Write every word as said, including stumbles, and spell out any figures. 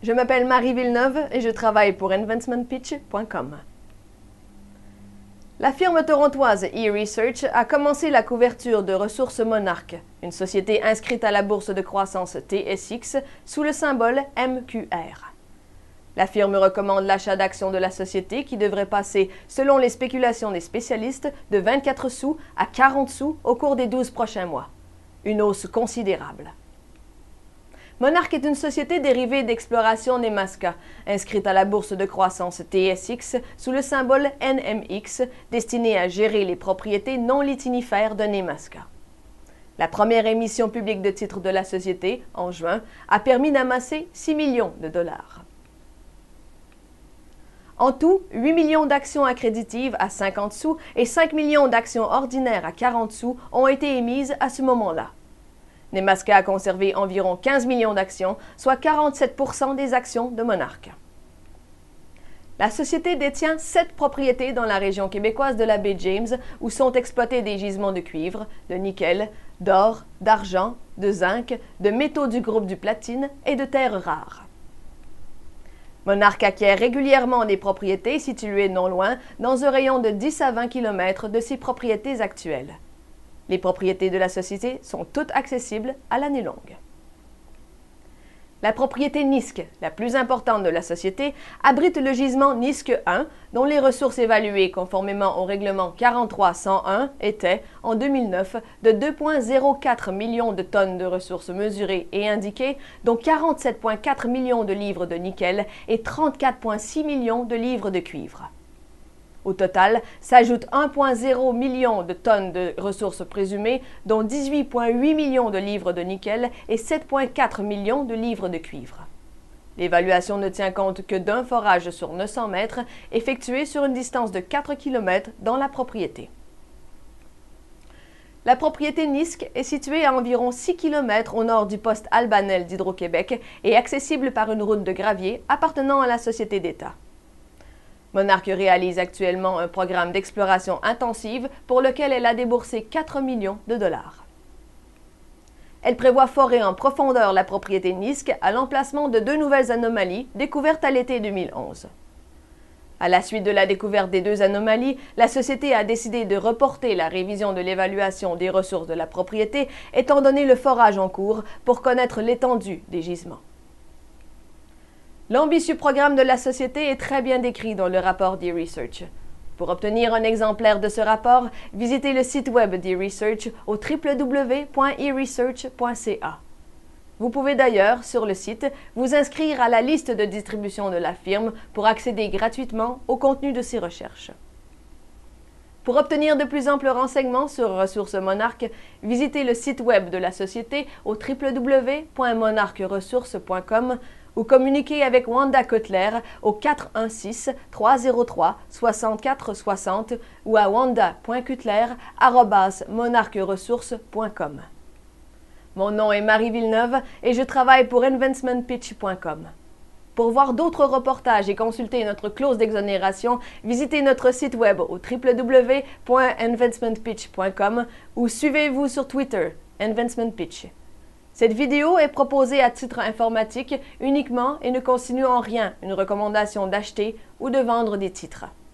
Je m'appelle Marie Villeneuve et je travaille pour Investment Pitch point com. La firme torontoise eResearch a commencé la couverture de Ressources Monarch, une société inscrite à la bourse de croissance T S X sous le symbole M Q R. La firme recommande l'achat d'actions de la société qui devrait passer, selon les spéculations des spécialistes, de vingt-quatre sous à quarante sous au cours des douze prochains mois. Une hausse considérable. Monarch est une société dérivée d'exploration Nemaska, inscrite à la bourse de croissance T S X sous le symbole N M X, destinée à gérer les propriétés non litinifères de Nemaska. La première émission publique de titres de la société, en juin, a permis d'amasser six millions de dollars. En tout, huit millions d'actions accréditives à cinquante sous et cinq millions d'actions ordinaires à quarante sous ont été émises à ce moment-là. Nemaska a conservé environ quinze millions d'actions, soit quarante-sept pour cent des actions de Monarch. La société détient sept propriétés dans la région québécoise de la baie James où sont exploités des gisements de cuivre, de nickel, d'or, d'argent, de zinc, de métaux du groupe du platine et de terres rares. Monarch acquiert régulièrement des propriétés situées non loin, dans un rayon de dix à vingt kilomètres de ses propriétés actuelles. Les propriétés de la société sont toutes accessibles à l'année longue. La propriété Nisk, la plus importante de la société, abrite le gisement Nisk un, dont les ressources évaluées conformément au règlement quarante-trois cent un étaient, en deux mille neuf, de deux virgule zéro quatre millions de tonnes de ressources mesurées et indiquées, dont quarante-sept virgule quatre millions de livres de nickel et trente-quatre virgule six millions de livres de cuivre. Au total, s'ajoutent un virgule zéro million de tonnes de ressources présumées, dont dix-huit virgule huit millions de livres de nickel et sept virgule quatre millions de livres de cuivre. L'évaluation ne tient compte que d'un forage sur neuf cents mètres, effectué sur une distance de quatre kilomètres dans la propriété. La propriété Nisk est située à environ six kilomètres au nord du poste Albanel d'Hydro-Québec et accessible par une route de gravier appartenant à la société d'État. Monarch réalise actuellement un programme d'exploration intensive pour lequel elle a déboursé quatre millions de dollars. Elle prévoit forer en profondeur la propriété Nisk à l'emplacement de deux nouvelles anomalies découvertes à l'été deux mille onze. À la suite de la découverte des deux anomalies, la société a décidé de reporter la révision de l'évaluation des ressources de la propriété étant donné le forage en cours pour connaître l'étendue des gisements. L'ambitieux programme de la société est très bien décrit dans le rapport d'eResearch. Pour obtenir un exemplaire de ce rapport, visitez le site web d'eResearch au w w w point e research point c a. Vous pouvez d'ailleurs, sur le site, vous inscrire à la liste de distribution de la firme pour accéder gratuitement au contenu de ses recherches. Pour obtenir de plus amples renseignements sur Ressources Monarch, visitez le site web de la société au w w w point monarch ressources point com ou communiquez avec Wanda Cutler au quatre un six, trois zéro trois, soixante-quatre soixante ou à wanda point cutler arobase monarch ressources point com. Mon nom est Marie Villeneuve et je travaille pour Investment Pitch point com. Pour voir d'autres reportages et consulter notre clause d'exonération, visitez notre site web au w w w point investment pitch point com ou suivez-vous sur Twitter, Investment Pitch. Cette vidéo est proposée à titre informatique uniquement et ne constitue en rien une recommandation d'acheter ou de vendre des titres.